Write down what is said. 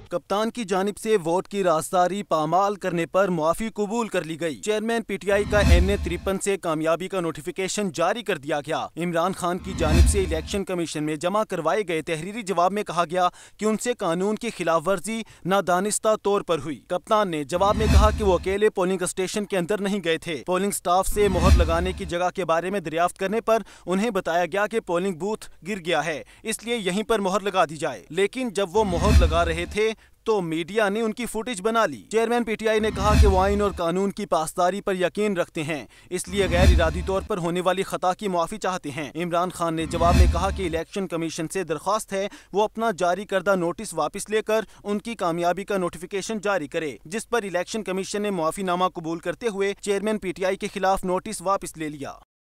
कप्तान की जानिब से वोट की राजदारी पामाल करने पर मुआफी कबूल कर ली गई। चेयरमैन पीटीआई का NA 53 से कामयाबी का नोटिफिकेशन जारी कर दिया गया। इमरान खान की जानिब से इलेक्शन कमीशन में जमा करवाए गए तहरीरी जवाब में कहा गया कि उनसे कानून की खिलाफ वर्जी नादानिस्ता तौर पर हुई। कप्तान ने जवाब में कहा कि वो अकेले पोलिंग स्टेशन के अंदर नहीं गए थे। पोलिंग स्टाफ से मोहर लगाने की जगह के बारे में दरियाफ्त करने पर उन्हें बताया गया कि पोलिंग बूथ गिर गया है, इसलिए यहीं पर मोहर लगा दी जाए। लेकिन जब वो मोहर लगा रहे थे तो मीडिया ने उनकी फुटेज बना ली। चेयरमैन पीटीआई ने कहा कि वो आइन और कानून की पासदारी पर यकीन रखते हैं, इसलिए गैर इरादी तौर पर होने वाली खता की मुआफी चाहते हैं। इमरान खान ने जवाब में कहा कि इलेक्शन कमीशन से दरख्वास्त है वो अपना जारी करदा नोटिस वापस लेकर उनकी कामयाबी का नोटिफिकेशन जारी करे, जिस पर इलेक्शन कमीशन ने मुआफीनामा कबूल करते हुए चेयरमैन पीटीआई के खिलाफ नोटिस वापस ले लिया।